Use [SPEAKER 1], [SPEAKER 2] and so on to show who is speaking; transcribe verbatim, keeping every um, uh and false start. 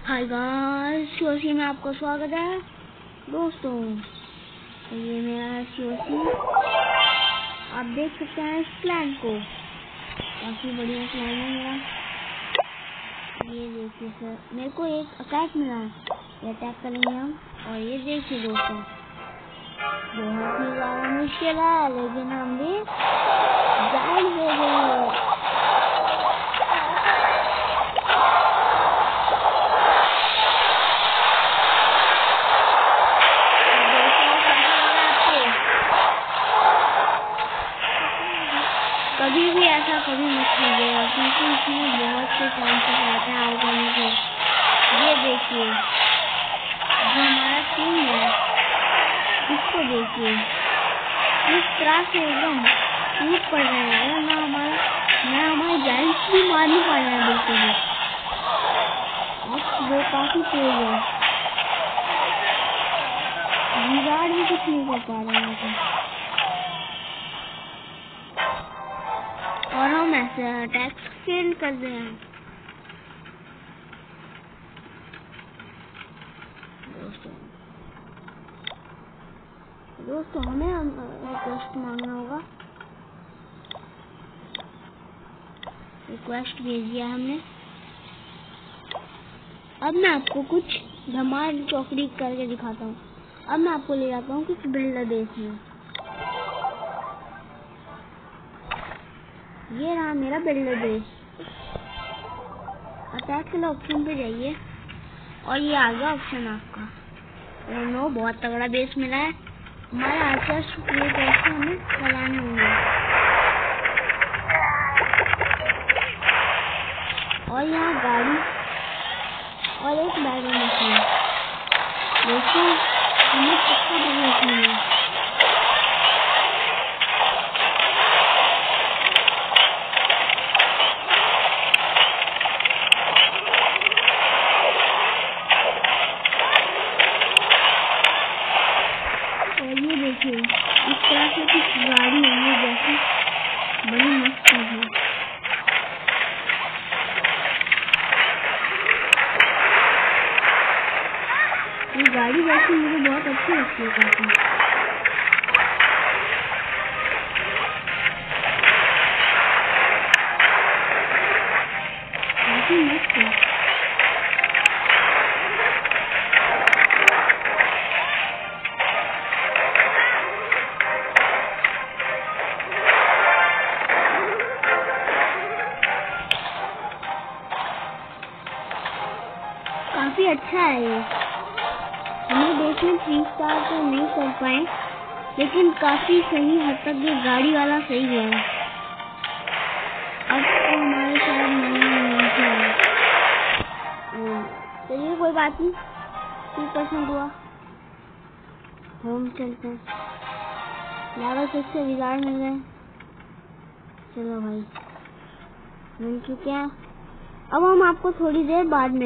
[SPEAKER 1] Hi guys, COC में आपका स्वागत है दोस्तों। तो ये मेरा सीओसी, आप देख सकते हैं इस क्लैन को, काफी बढ़िया क्लैन है मेरा। ये देखिए सर, मेरे को एक अटैक मिला है, ये अटैक करेंगे हम। और ये देखिए दोस्तों, बहुत ही ज्यादा मुश्किल है, लेकिन हम भी जान दे देंगे। कभी भी ऐसा कभी मत कीजिएगा, क्योंकि इसमें बहुत से चांसेस रहते हैं आउट होने के। ये देखिए, जो हमारा टीम है इसको देखिए, इस तरह से एकदम टूट पड़ रहे हैं, और ना हमारा ना हमारे जाइंट्स भी मार नहीं पा रहे हैं बिल्कुल भी। अब वो काफी तेज है, विजार्ड भी कुछ नहीं कर पा रहे हैं। और हम ऐसे अटैक फेल कर रहे हैं दोस्तों। दोस्तों हमें रिक्वेस्ट मांगना होगा, रिक्वेस्ट भेज दिया हमने। अब मैं आपको कुछ धमाल चौकड़ी करके दिखाता हूँ। अब मैं आपको ले जाता हूँ कुछ बिल्डर देश में। ये रहा मेरा बिल्डर बेस। अटैक के लिए ऑप्शन पे जाइए और ये आ गया ऑप्शन आपका। ओ नो, बहुत तगड़ा बेस मिला है। हमारे आर्चर्स ये कैसे हमें चलाने होंगे। और यहाँ गाड़ी और एक बैगन मशीन, देखिए हमें पक्का पकड़नी है। देखिए इस तरह से कुछ गाड़ी होंगी, जैसी बड़ी मस्त है। ये गाड़ी वैसे मुझे बहुत अच्छी लगती है, काफी काफी मस्त है। काफी अच्छा है ये। हमें देश में थ्री स्टार तो नहीं कर पाए, लेकिन काफी सही हद तक ये गाड़ी वाला सही है। अब तो हमारे शायद नहीं है, चलिए कोई बात नहीं, तीस परसेंट हुआ। होम चलते हैं, लेवल सिक्स से विजार्ड मिल गए। चलो भाई, मिल चुके हैं। अब हम आपको थोड़ी देर बाद में